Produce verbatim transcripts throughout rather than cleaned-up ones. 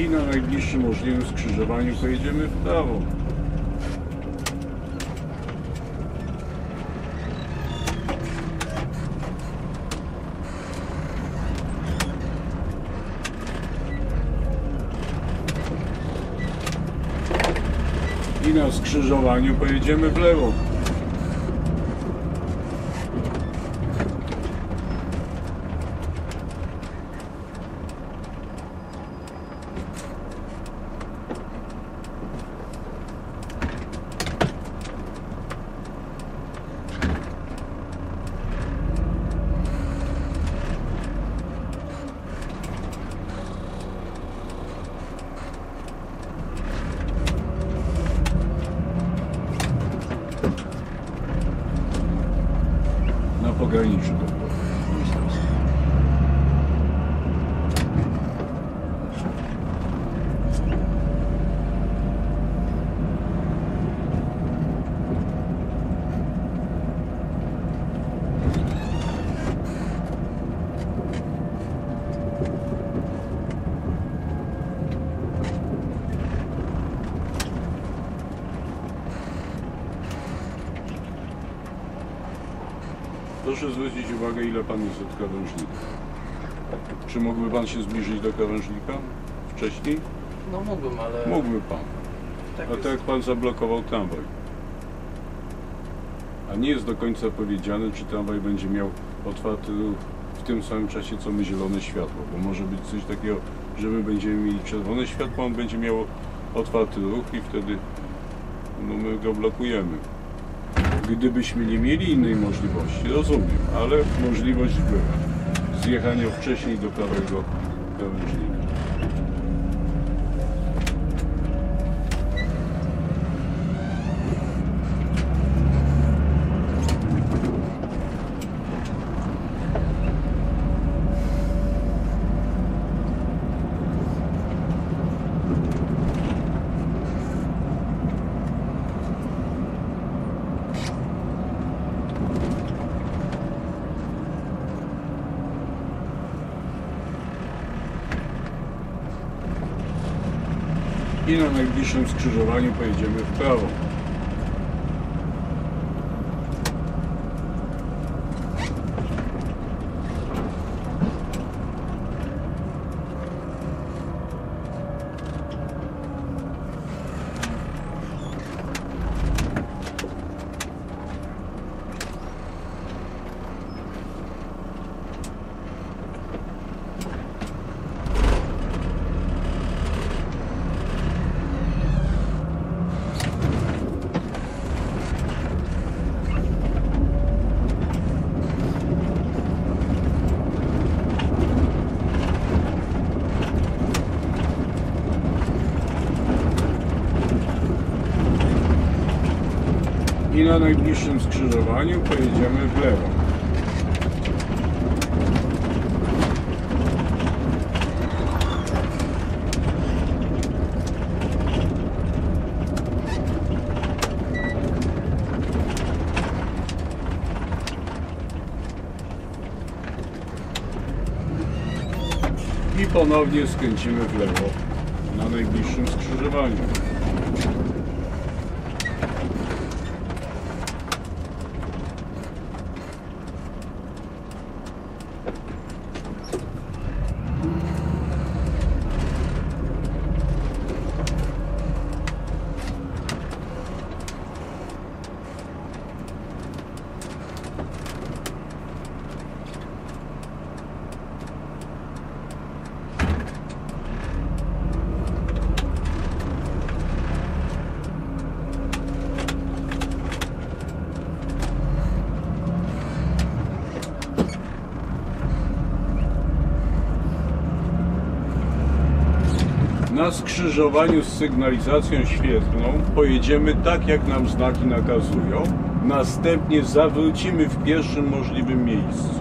I na najbliższym możliwym skrzyżowaniu pojedziemy w prawo. I na skrzyżowaniu pojedziemy w lewo. Pograniczu dokładnie. Proszę zwrócić uwagę, ile pan jest od krawężnika. Czy mógłby pan się zbliżyć do krawężnika wcześniej? No mógłbym, ale... Mógłby pan. Tak A to jak pan zablokował tramwaj. A nie jest do końca powiedziane, czy tramwaj będzie miał otwarty ruch w tym samym czasie, co my zielone światło. Bo może być coś takiego, że my będziemy mieli czerwone światło, on będzie miał otwarty ruch i wtedy no, my go blokujemy. Gdybyśmy nie mieli innej możliwości, rozumiem, ale możliwość była zjechania wcześniej do prawego krawężnika. I na najbliższym skrzyżowaniu pojedziemy w prawo. I na najbliższym skrzyżowaniu pojedziemy w lewo. I ponownie skręcimy w lewo na najbliższym skrzyżowaniu. Na skrzyżowaniu z sygnalizacją świetlną pojedziemy tak, jak nam znaki nakazują. Następnie zawrócimy w pierwszym możliwym miejscu.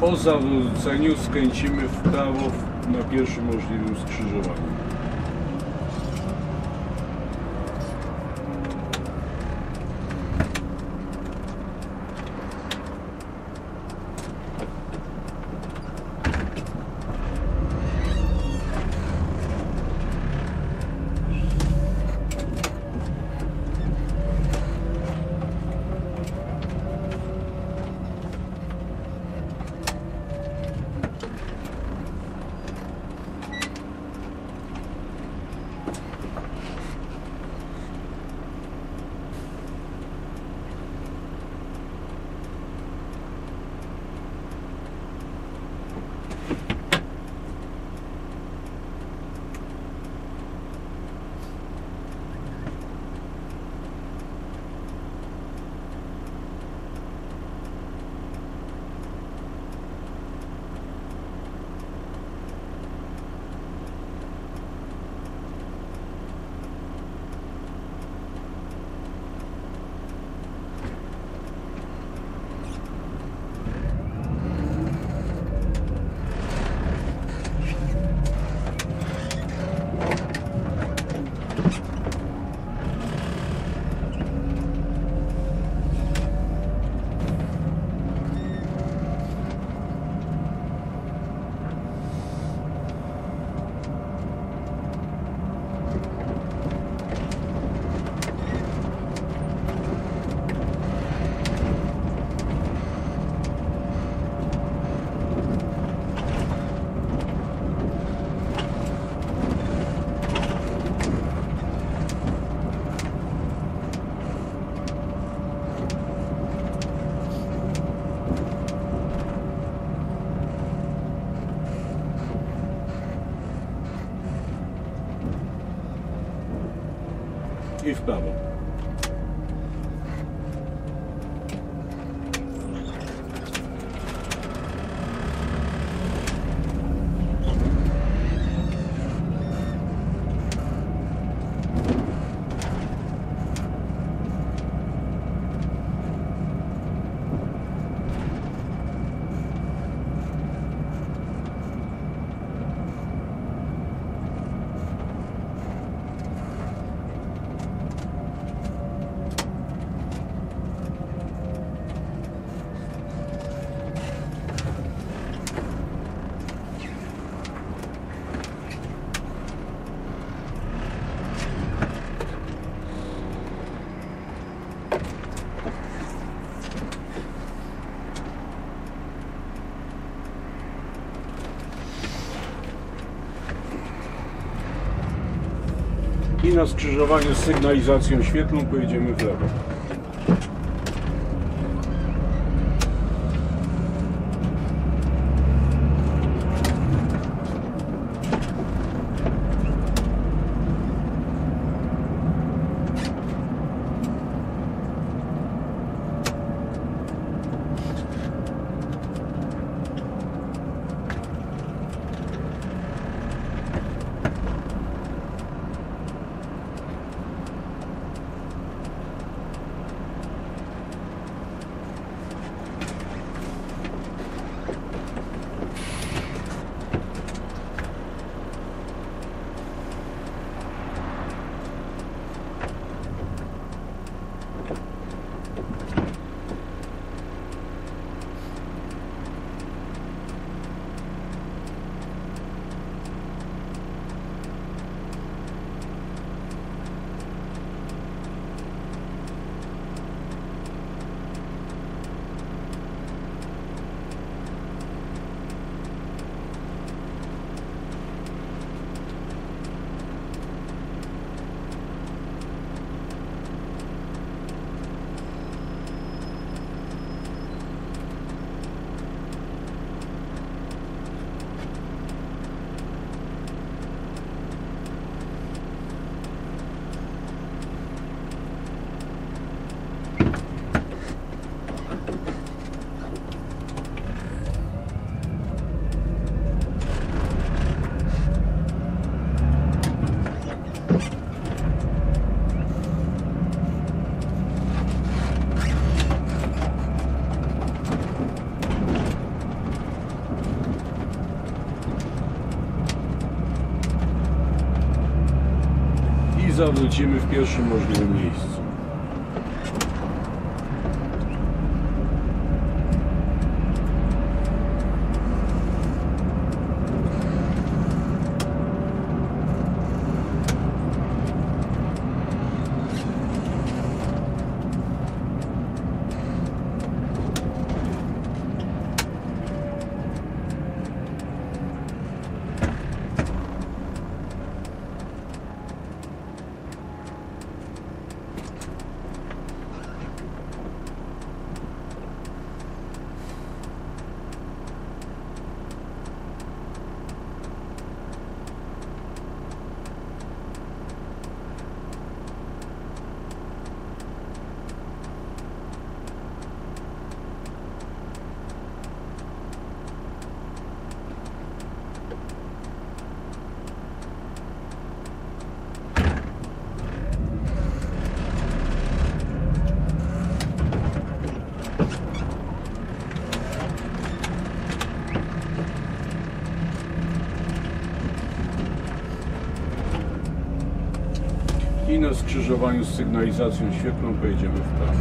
Po zawróceniu skręcimy w prawo w- na pierwszym możliwym skrzyżowaniu. I w prawo. I na skrzyżowaniu z sygnalizacją świetlną pojedziemy w lewo. zawrócimy w pierwszym możliwym miejscu. I na skrzyżowaniu z sygnalizacją świetlną pojedziemy w prawo.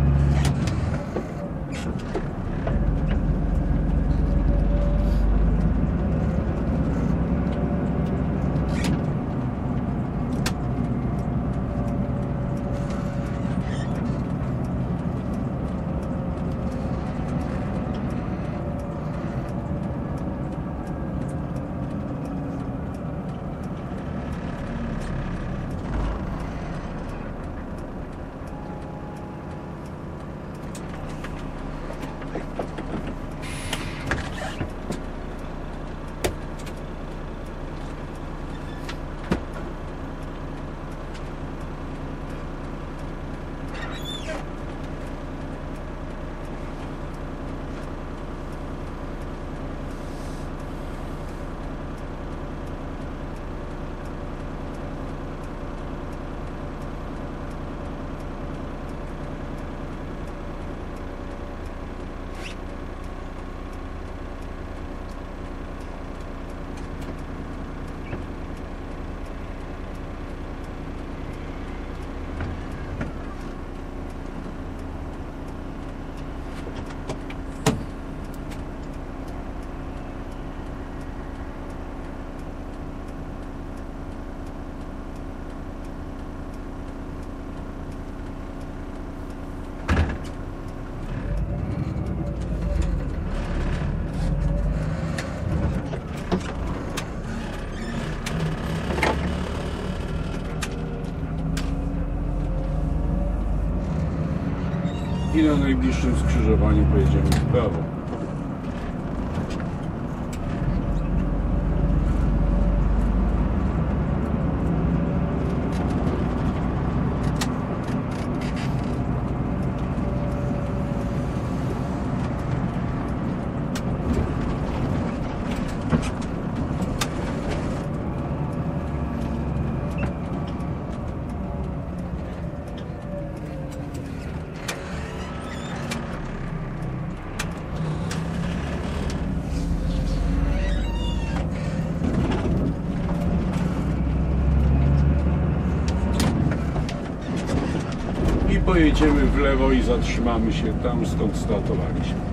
I na najbliższym skrzyżowaniu pojedziemy w prawo. Pojedziemy w lewo i zatrzymamy się tam, skąd startowaliśmy.